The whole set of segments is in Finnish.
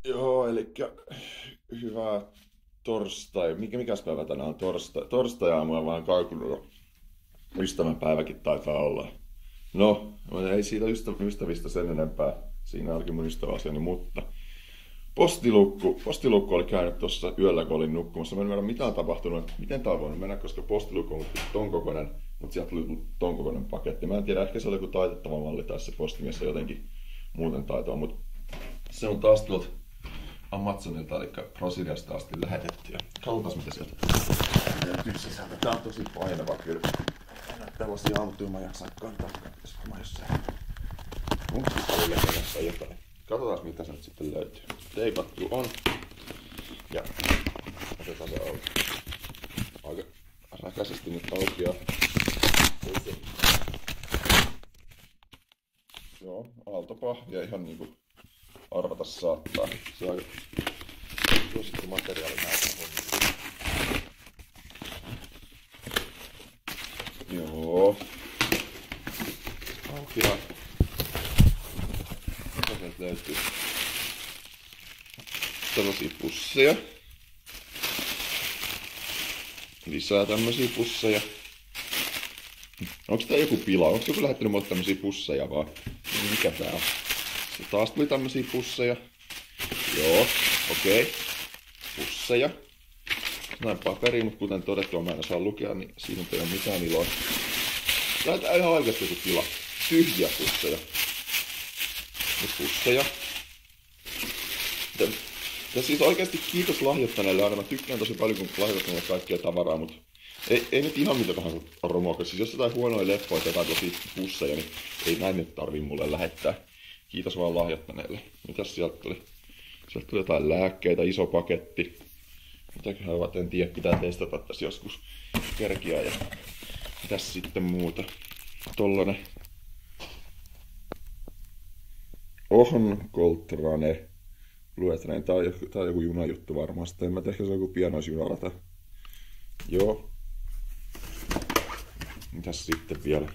Joo, eli hyvää torstai. Mikäs päivä tänään on? Torstai-aamua vaan kaikunut jo. Ystävänpäiväkin taitaa olla. No, ei siitä ystävistä sen enempää. Siinä onkin mun ystäväasiani, mutta postilukku oli käynyt tuossa yöllä, kun olin nukkumassa. Mä en tiedä, mitä on tapahtunut, miten tää on voinut mennä, koska postilukku on ton kokoinen, mutta sieltä tuli ton kokoinen paketti. Mä en tiedä, ehkä se oli joku taitettava malli tai se postimies jotenkin muuten taitoa, mutta se on taas tuolta Amazonilta, eli Brasiliasta asti lähetetty. Katsotaan mitä sieltä löytyy sisältä. Tää on tosi painava kyllä. Tällaisia autoja mä jaksaa kantaa. Pitäis varmaan jossain punkkisalilla jotain. Katsotaan mitä se nyt sitten löytyy. Teipattu on. Ja otetaan se auki. Aika räkäisesti nyt aukeaa. Joo, aaltopahvia ihan niinku arvata saattaa. Se on suosittu materiaali näitä. Joo. Aukeaa. Mitä sieltä löytyy? Tällaisia pusseja. Lisää tämmösiä pusseja. Onks tää joku pila? Onks joku lähettänyt mulle tämmösiä pusseja vaan? Mikä tää on? Se taas tuli tämmösiä pusseja. Joo, okei. Pusseja. Näin paperi, mutta kuten todettua mä en saa lukea, niin siinä ei ole mitään iloa. Lähetään ihan oikeasti joku tila. Tyhjiä pusseja. Nyt pusseja. Ja siis oikeasti kiitos lahjoittaneille aina. Mä tykkään tosi paljon, kun lahjoitat mulle kaikkea tavaraa, mutta ei nyt ihan mitä tahansa romoa. Siis jos jotain huonoja leffoja tai tosi pusseja, niin ei näin nyt tarvii mulle lähettää. Kiitos vaan lahjoittaneille. Mitäs sieltä tuli? Sieltä tuli jotain lääkkeitä, iso paketti. Mitäköhän ovat, en tiedä, pitää testata tässä joskus kerkiä. Ja mitäs sitten muuta? Tollanen Ohn Coltrane Blue Train. Tää on joku junajuttu varmasti. En mä tiedä, ehkä se on joku pienoisjunarata. Joo. Mitäs sitten vielä?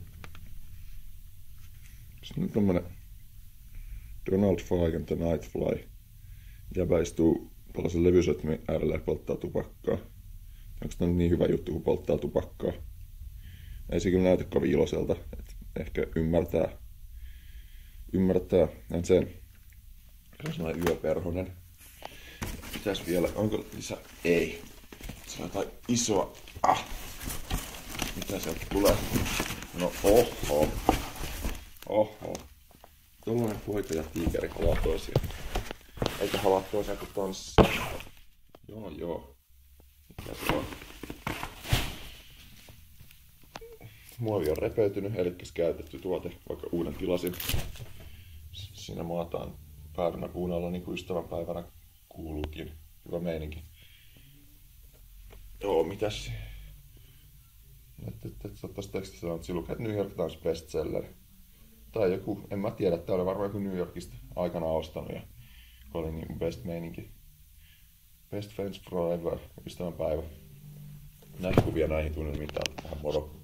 Sitten on tommonen Donald Fike and the Nightfly. Jäbä istuu tällaisen levysoittimen äärellä ja polttaa tupakkaa. Onko tämä niin hyvä juttu, kun polttaa tupakkaa? Ei se kyllä näytä kovin iloiselta. Et ehkä ymmärtää sen. Se on sellainen yöperhonen. Mitäs vielä? Onko lisää? Ei. Se on jotain isoa. Mitä sieltä tulee? No oho. Tuollainen poika ja tiikeri halaa toisiaan. Eikä halaa toisiaan kuin tanssia. Joo. Mikä se on? Muovi on repeytynyt, eli käytetty tuote, vaikka uuden tilasin. Siinä maataan päärynäpuun alla niin kuin ystävänpäivänä kuuluukin. Hyvä meininki. Joo, mitäs? Tuossa tekstissä on, että lukee New York Times bestseller. Tai joku, en mä tiedä, tää oli varmaan joku New Yorkista aikanaan ostanut ja oli niin best meininki. Best friends forever, ystävänpäivä. Näitä kuvia näihin tunnelmiin täältä. Moro.